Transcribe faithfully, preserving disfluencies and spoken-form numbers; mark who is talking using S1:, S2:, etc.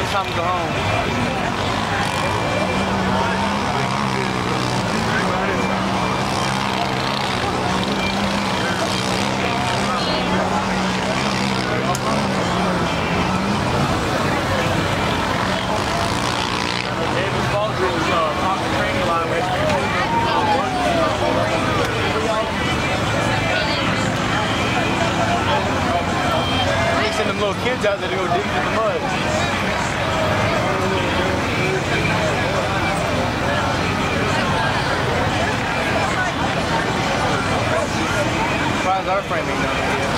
S1: it's time to go home. Send them little kids out there to go dig in the mud. Surprised our frame ain't done it yet.